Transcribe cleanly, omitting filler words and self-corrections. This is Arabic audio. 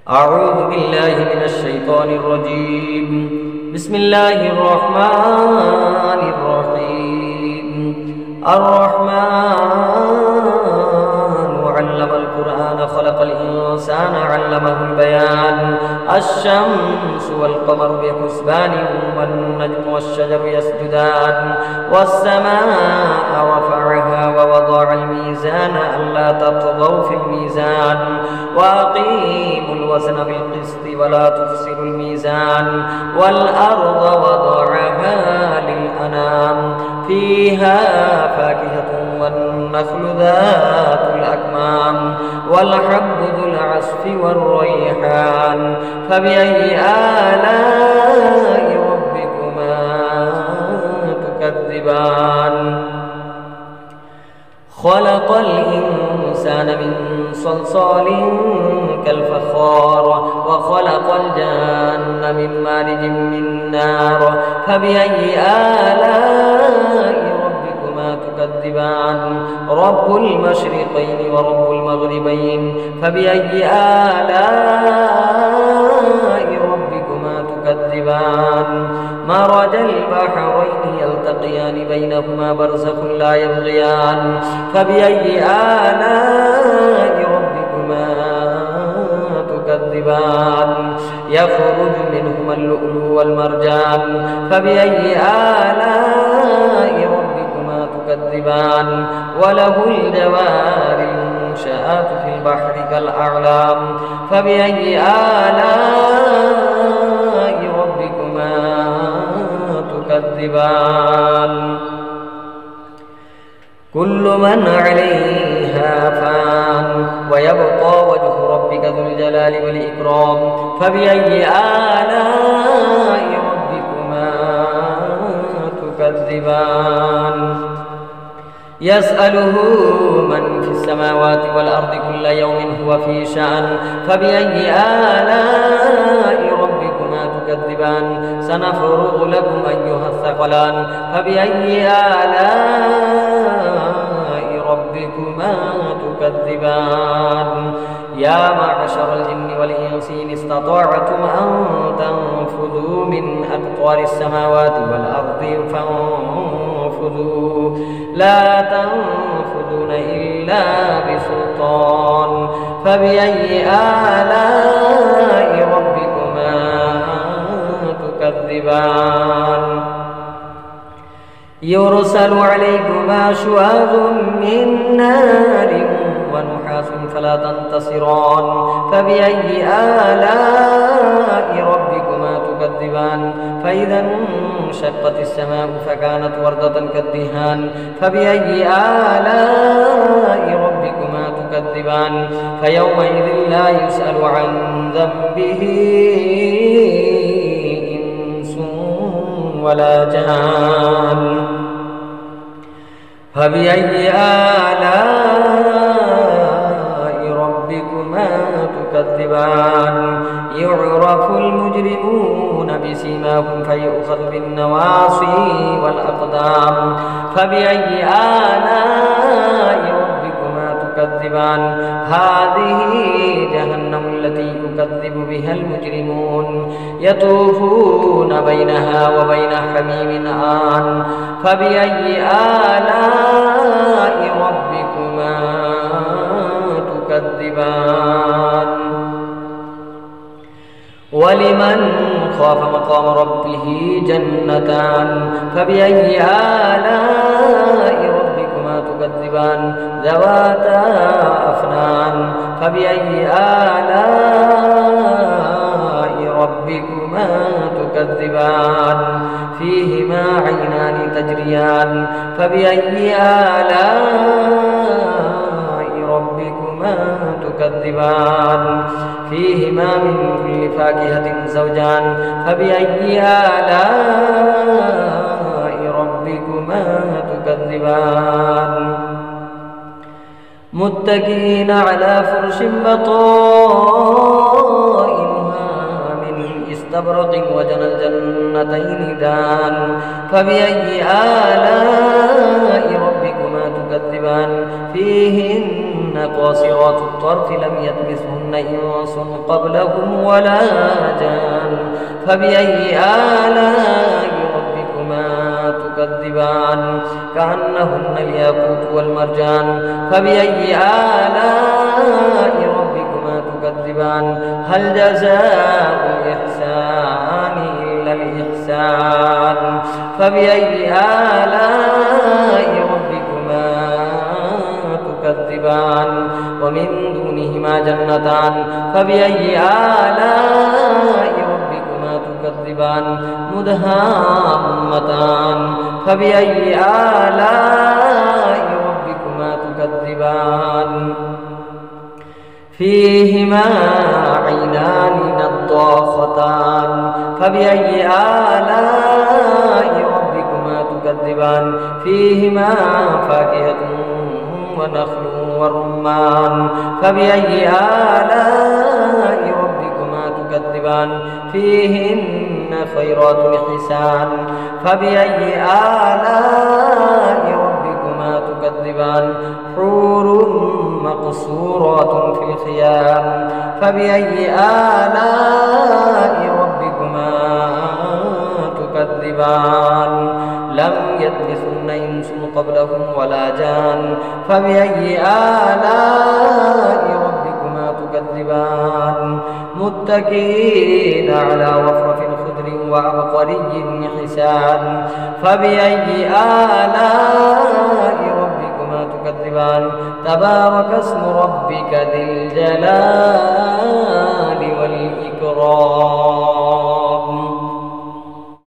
أعوذ بالله من الشيطان الرجيم. بسم الله الرحمن الرحيم. الرحمن علم القرآن خلق الإنسان علمه البيان. الشمس والقمر بحسبان والنجم والشجر يسجدان والسماء رفعها ووضع الميزان ألا تطغوا في الميزان وأقيموا الوزن بالقسط ولا تخسروا الميزان والأرض وضعها للأنام فيها فاكهة والنخل ذات الأكمام والحب ذو العصف والريحان فبأي آلاء ربكما تكذبان. خلق الإنسان من صلصال كالفخار وخلق الجان من مارج من نار فبأي آلاء ربكما تكذبان. رب المشرقين ورب المغربين فبأي آلاء ربكما تكذبان. مرج البحرين يلتقيان بينهما برزخ لا يبغيان فبأي آلاء ربكما تكذبان. يخرج منهما اللؤلؤ والمرجان فبأي آلاء ربكما تكذبان. وله الجوار المنشآت في البحر كالأعلام فبأي آلاء ربكما تكذبان. كل من عليها فان ويبقى وجه ربك ذو الجلال والإكرام فبأي آلاء ربكما تكذبان. يسأله من في السماوات والأرض كل يوم هو في شأن فبأي آلاء ربكما تكذبان. سنفرغ لكم أيها الثقلان فبأي آلاء ربكما تكذبان. يا معشر الجن والإنس إن استطعتم أن تنفذوا من أقطار السماوات والأرض فانفذوا لا تنفذون إلا بسلطان فبأي آلاء ربكما تكذبان. يرسل عليكما شواظ من نار ونحاس فلا تنتصران فبأي آلاء ربكما تكذبان. فإذا انشقت السماء فكانت وردة كالدهان فبأي آلاء ربكما تكذبان. فيومئذ لا يسأل عن ذنبه إنس ولا جان فبأي آلاء ربكما تكذبان. يعرف المجرمون بسيماهم فيؤخذ بالنواصي والأقدام فبأي آلاء ربكما تكذبان. هذه جهنم التي يكذب بها المجرمون يطوفون بينها وبين حميم آن فبأي آلاء ربكما تكذبان. ولمن خاف مقام ربه جنتان فبأي آلاء ربكما تكذبان. ذواتا أفنان فبأي آلاء ربكما تكذبان. فيهما عينان تجريان فبأي آلاء ربكما تكذبان. فيهما من كل فاكهة زوجان فبأي آلاء ربكما تكذبان. متكئين على فرش بطائنها من استبرق وجنى الجنتين دان فبأي آلاء ربكما تكذبان. فيهن قاصرات الطرف لم يطمثهن إنس قبلهم ولا جان فبأي آلاء ربكما تكذبان كأنهن الياقوت والمرجان فبأي آلاء ربكما تكذبان هل جزاء الإحسان إلا الإحسان فبأي آلاء ربكما تكذبان ومن دونهما جنتان فبأي آلاء ربكما تكذبان مدهامتان فبأي آلاء ربكما تكذبان فيهما عينان نضاختان فبأي آلاء ربكما تكذبان فيهما فاكهة ونخل ورمان فبأي آلاء ربكما تكذبان فيهن خيرات حسان فبأي آلاء ربكما تكذبان حور مقصورات في الخيام فبأي آلاء ربكما تكذبان لم يطمثهن إنس قبلهم ولا جان فبأي آلاء ربكما تكذبان متكئين على رفرف خضر وعبقري حسان فبأي آلاء ربكما تكذبان تبارك اسم ربك ذي الجلال والإكرام.